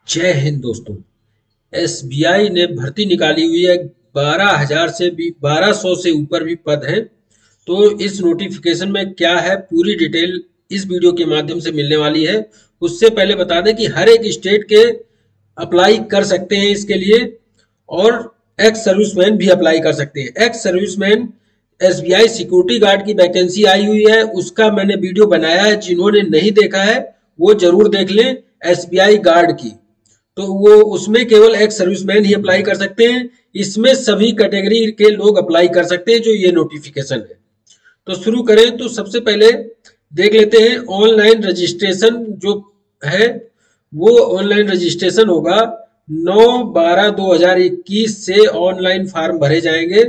जय हिंद दोस्तों। एसबीआई ने भर्ती निकाली हुई है। 12,000 से भी 1200 से ऊपर भी पद हैं। तो इस नोटिफिकेशन में क्या है पूरी डिटेल इस वीडियो के माध्यम से मिलने वाली है। उससे पहले बता दें कि हर एक स्टेट के अप्लाई कर सकते हैं इसके लिए, और एक्स सर्विसमैन भी अप्लाई कर सकते हैं। Ex serviceman SBI security guard की वैकेंसी आई हुई है, उसका मैंने वीडियो बनाया है। जिन्होंने नहीं देखा है वो जरूर देख लें। एसबीआई गार्ड की तो वो उसमें केवल एक्स सर्विसमैन ही अप्लाई कर सकते हैं। इसमें सभी कैटेगरी के लोग अप्लाई कर सकते हैं जो ये नोटिफिकेशन है। तो शुरू करें तो सबसे पहले देख लेते हैं ऑनलाइन रजिस्ट्रेशन जो है। वो ऑनलाइन रजिस्ट्रेशन होगा 9/12/2021 से ऑनलाइन फॉर्म भरे जाएंगे।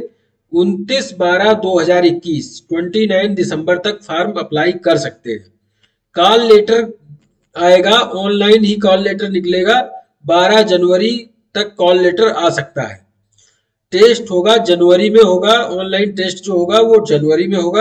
29/12/2021 29 दिसंबर तक फॉर्म अप्लाई कर सकते हैं। कॉल लेटर आएगा, ऑनलाइन ही कॉल लेटर निकलेगा। 12 जनवरी तक कॉल लेटर आ सकता है। टेस्ट होगा जनवरी में होगा, ऑनलाइन टेस्ट जो होगा वो जनवरी में होगा।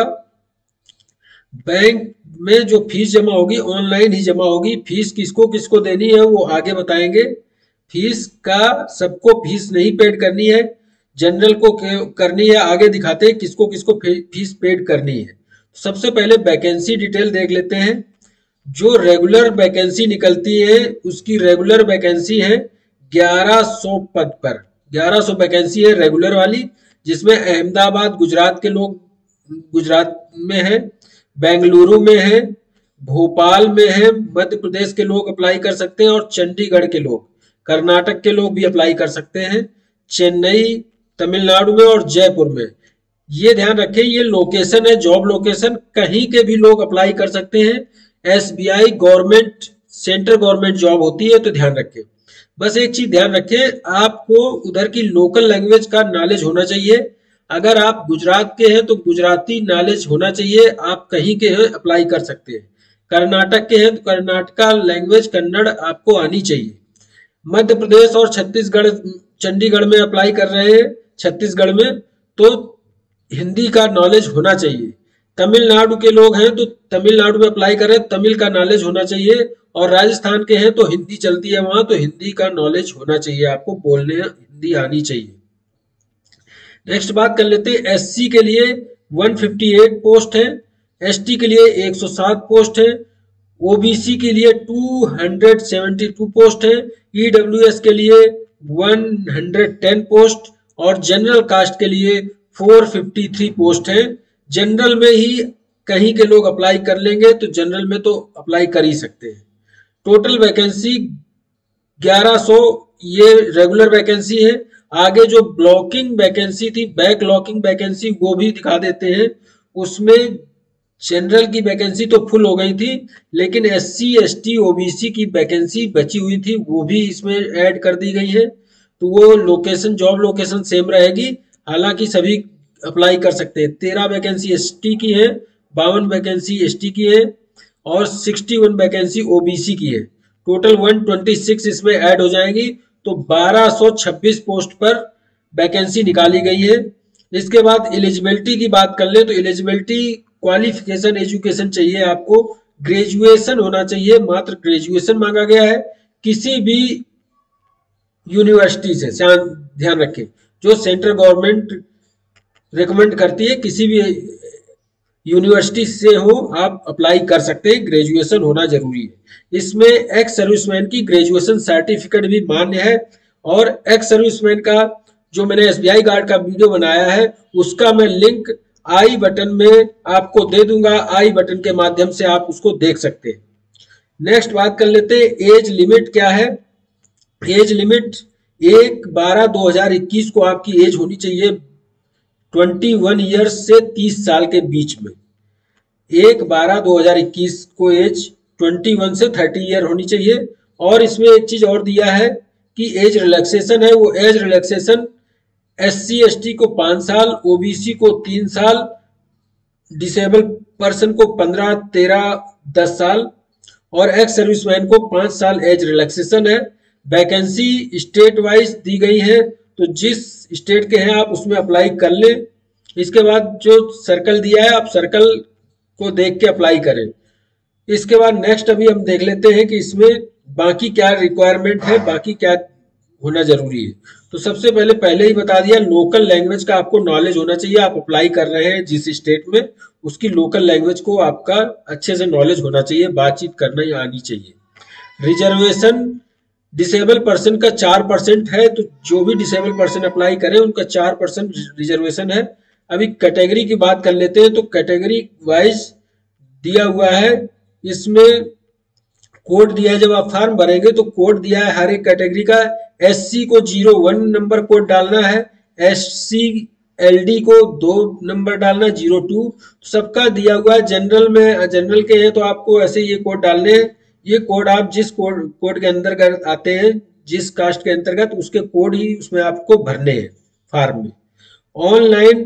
बैंक में जो फीस जमा होगी ऑनलाइन ही जमा होगी। फीस किसको किसको देनी है वो आगे बताएंगे। फीस का सबको फीस नहीं पेड करनी है, जनरल को करनी है। आगे दिखाते हैं किसको किसको फीस पेड करनी है। सबसे पहले वैकेंसी डिटेल देख लेते हैं। जो रेगुलर वैकेंसी निकलती है उसकी रेगुलर वैकेंसी है 1100 पद पर। 1100 वैकेंसी है रेगुलर वाली, जिसमें अहमदाबाद गुजरात के लोग गुजरात में है, बेंगलुरु में है, भोपाल में है, मध्य प्रदेश के लोग अप्लाई कर सकते हैं, और चंडीगढ़ के लोग, कर्नाटक के लोग भी अप्लाई कर सकते हैं, चेन्नई तमिलनाडु में और जयपुर में। ये ध्यान रखें, ये लोकेशन है, जॉब लोकेशन, कहीं के भी लोग अप्लाई कर सकते हैं। SBI government central government job होती है, तो ध्यान रखें। बस एक चीज ध्यान रखें, आपको उधर की लोकल लैंग्वेज का नॉलेज होना चाहिए। अगर आप गुजरात के हैं तो गुजराती नॉलेज होना चाहिए। आप कहीं के हैं अप्लाई कर सकते हैं। कर्नाटक के हैं तो कर्नाटका लैंग्वेज कन्नड़ आपको आनी चाहिए। मध्य प्रदेश और छत्तीसगढ़, चंडीगढ़ में अप्लाई कर रहे हैं, छत्तीसगढ़ में, तो हिंदी का नॉलेज होना चाहिए। तमिलनाडु के लोग हैं तो तमिलनाडु में अप्लाई कर रहे हैं, तमिल का नॉलेज होना चाहिए। और राजस्थान के हैं तो हिंदी चलती है वहां, तो हिंदी का नॉलेज होना चाहिए, आपको बोलने हिंदी आनी चाहिए। नेक्स्ट बात कर लेते हैं। एससी के लिए 158 पोस्ट है, एसटी के लिए 107 पोस्ट है, ओबीसी के लिए 272 पोस्ट है, ईडब्ल्यूएस के लिए 110 पोस्ट, और जनरल कास्ट के लिए 453 पोस्ट है। जनरल में ही कहीं के लोग अप्लाई कर लेंगे, तो जनरल में तो अप्लाई कर ही सकते हैं। टोटल वैकेंसी 1100 ये रेगुलर वैकेंसी है। आगे जो ब्लॉकिंग वैकेंसी थी, बैक लॉकिंग वैकेंसी, वो भी दिखा देते हैं। उसमें जनरल की वैकेंसी तो फुल हो गई थी, लेकिन एससी एसटी ओबीसी की वैकेंसी बची हुई थी, वो भी इसमें ऐड कर दी गई है। तो वो लोकेशन, जॉब लोकेशन सेम रहेगी, हालांकि सभी अप्लाई कर सकते हैं। 13 वैकेंसी एसटी की है, 52 वैकेंसी एसटी की है, और 61 वैकेंसी ओबीसी की है। टोटल 126 इसमें ऐड हो जाएगी, तो 1226 पोस्ट पर वैकेंसी निकाली गई है। इसके बाद एलिजिबिलिटी की बात कर ले तो एलिजिबिलिटी क्वालिफिकेशन एजुकेशन चाहिए आपको, ग्रेजुएशन होना चाहिए, मात्र ग्रेजुएशन मांगा गया है। किसी भी यूनिवर्सिटी से, ध्यान रखें, जो सेंट्रल गवर्नमेंट रिकमेंड करती है, किसी भी यूनिवर्सिटी से हो आप अप्लाई कर सकते हैं। ग्रेजुएशन होना जरूरी है। इसमें एक्स सर्विसमैन की ग्रेजुएशन सर्टिफिकेट भी मान्य है, और एक्स सर्विसमैन का जो मैंने एसबीआई गार्ड का वीडियो बनाया है उसका मैं लिंक आई बटन में आपको दे दूंगा। आई बटन के माध्यम से आप उसको देख सकते हैं। नेक्स्ट बात कर लेते हैं, एज लिमिट क्या है। एज लिमिट 1/12/2021 को आपकी एज होनी चाहिए 21 ईयर्स से 30 साल के बीच में। 1/12/2021 को एज 21 से 30 ईयर होनी चाहिए। और इसमें एक चीज और दिया है कि एज रिलैक्सेशन है। वो एज रिलैक्सेशन एससी एसटी को 5 साल, ओबीसी को 3 साल, डिसेबल पर्सन को 15, 13, 10 साल, और एक्स सर्विसमैन को 5 साल एज रिलैक्सेशन है। वैकेंसी स्टेट वाइज दी गई है, तो जिस स्टेट के हैं आप उसमें अप्लाई कर लें। इसके बाद जो सर्कल दिया है आप सर्कल को देख के अप्लाई करें। इसके बाद नेक्स्ट अभी हम देख लेते हैं कि इसमें बाकी क्या रिक्वायरमेंट है, बाकी क्या होना जरूरी है। तो सबसे पहले ही बता दिया, लोकल लैंग्वेज का आपको नॉलेज होना चाहिए। आप अप्लाई कर रहे हैं जिस स्टेट में, उसकी लोकल लैंग्वेज को आपका अच्छे से नॉलेज होना चाहिए, बातचीत करना ही आनी चाहिए। रिजर्वेशन डिसेबल पर्सन का 4% है, तो जो भी डिसेबल पर्सन अप्लाई करें उनका 4% रिजर्वेशन है। अभी कैटेगरी की बात कर लेते हैं, तो कैटेगरी वाइज दिया हुआ है। इसमें कोड दिया है, जब आप फॉर्म भरेंगे तो कोड दिया है हर एक कैटेगरी का। एससी को 01 नंबर कोड डालना है, एससी एलडी को 2 नंबर डालना, 02 सबका दिया हुआ है। जनरल में, जनरल के हैं तो आपको ऐसे ये कोड डालने हैं। ये कोड आप जिस कोड के अंतर्गत आते हैं, जिस कास्ट के अंतर्गत, उसके कोड ही उसमें आपको भरने हैं फॉर्म में। ऑनलाइन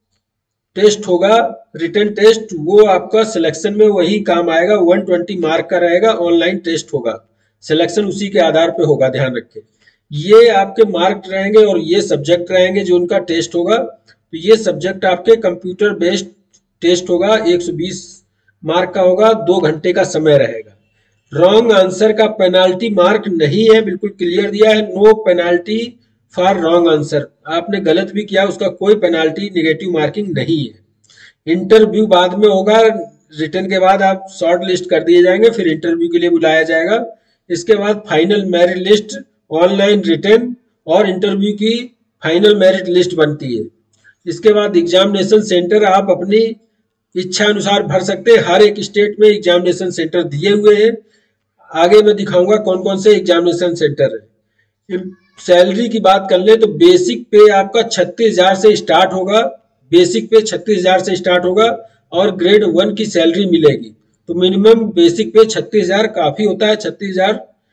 टेस्ट होगा, रिटन टेस्ट, वो आपका सिलेक्शन में वही काम आएगा। 120 मार्क का रहेगा, ऑनलाइन टेस्ट होगा, सिलेक्शन उसी के आधार पे होगा, ध्यान रखें। ये आपके मार्क रहेंगे और ये सब्जेक्ट रहेंगे जो उनका टेस्ट होगा। तो ये सब्जेक्ट आपके कंप्यूटर बेस्ड टेस्ट होगा, 120 मार्क का होगा, 2 घंटे का समय रहेगा। रॉन्ग आंसर का पेनाल्टी मार्क नहीं है, बिल्कुल क्लियर दिया है, no penalty for wrong answer. आपने गलत भी किया उसका कोई पेनाल्टी, निगेटिव मार्किंग नहीं है। इंटरव्यू बाद में होगा, रिटर्न के बाद आप शॉर्ट लिस्ट कर दिए जाएंगे, फिर इंटरव्यू के लिए बुलाया जाएगा। इसके बाद final merit list, online return और इंटरव्यू की फाइनल मेरिट लिस्ट बनती है। इसके बाद एग्जामिनेशन सेंटर आप अपनी इच्छा अनुसार भर सकते हैं। हर एक स्टेट में एग्जामिनेशन सेंटर दिए हुए हैं। आगे मैं दिखाऊंगा कौन कौन से एग्जामिनेशन सेंटर है। सैलरी की बात कर ले तो बेसिक पे आपका 36,000 से स्टार्ट होगा, बेसिक पे 36,000 से स्टार्ट होगा और ग्रेड 1 की सैलरी मिलेगी। तो मिनिमम बेसिक पे 36,000 काफी होता है, 36,000,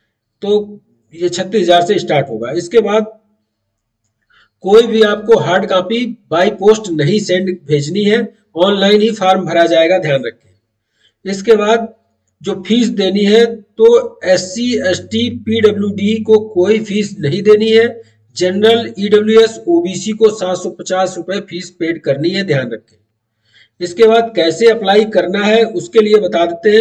तो ये 36,000 से स्टार्ट होगा। इसके बाद कोई भी आपको हार्ड कॉपी बाय पोस्ट नहीं भेजनी है, ऑनलाइन ही फॉर्म भरा जाएगा, ध्यान रखें। इसके बाद जो फीस देनी है, तो SC ST PWD को कोई फीस नहीं देनी है। जनरल EWS OBC को 750 रुपए फीस पेड करनी है, ध्यान रखें। इसके बाद कैसे अप्लाई करना है उसके लिए बता देते हैं।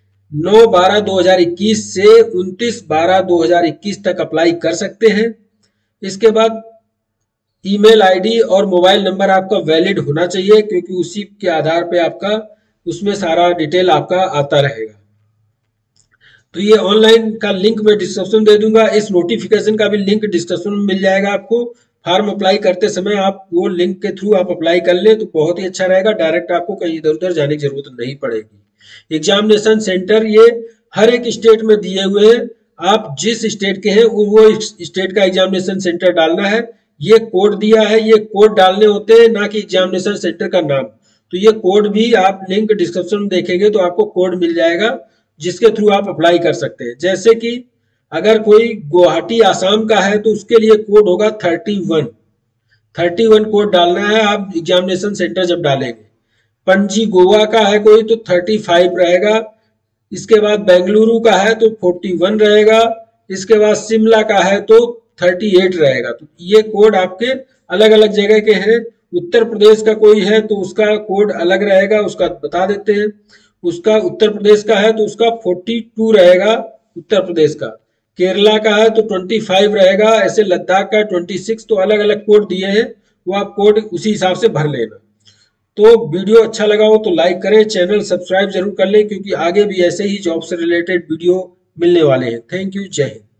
9/12/2021 से 29/12/2021 तक अप्लाई कर सकते हैं। इसके बाद ईमेल आईडी और मोबाइल नंबर आपका वैलिड होना चाहिए, क्योंकि उसी के आधार पे आपका उसमें सारा डिटेल आपका आता रहेगा। तो ये ऑनलाइन का लिंक मैं डिस्क्रिप्शन दे दूंगा, इस नोटिफिकेशन का भी लिंक डिस्क्रिप्शन में मिल जाएगा आपको। फॉर्म अप्लाई करते समय आप वो लिंक के थ्रू आप अप्लाई कर लें तो बहुत ही अच्छा रहेगा, डायरेक्ट आपको कहीं इधर उधर जाने की जरूरत नहीं पड़ेगी। एग्जामिनेशन सेंटर ये हर एक स्टेट में दिए हुए हैं, आप जिस स्टेट के हैं वो स्टेट का एग्जामिनेशन सेंटर डालना है। ये कोड दिया है, ये कोड डालने होते हैं, ना कि एग्जामिनेशन सेंटर का नाम। तो ये कोड भी आप लिंक डिस्क्रिप्शन में देखेंगे तो आपको कोड मिल जाएगा, जिसके थ्रू आप अप्लाई कर सकते हैं। जैसे कि अगर कोई गुवाहाटी आसाम का है तो उसके लिए कोड होगा 31 कोड डालना है आप एग्जामिनेशन सेंटर जब डालेंगे। पणजी गोवा का है कोई तो 35 रहेगा। इसके बाद बेंगलुरु का है तो 41 रहेगा। इसके बाद शिमला का है तो 38 रहेगा। तो ये कोड आपके अलग अलग जगह के हैं। उत्तर प्रदेश का कोई है तो उसका कोड अलग रहेगा, उसका बता देते हैं। उसका उत्तर प्रदेश का है तो उसका 42 रहेगा उत्तर प्रदेश का। केरला का है तो 25 रहेगा, ऐसे लद्दाख का 26। तो अलग अलग कोड दिए हैं, वो आप कोड उसी हिसाब से भर लेना। तो वीडियो अच्छा लगा हो तो लाइक करें, चैनल सब्सक्राइब जरूर कर लें, क्योंकि आगे भी ऐसे ही जॉब से रिलेटेड वीडियो मिलने वाले हैं। थैंक यू, जय हिंद।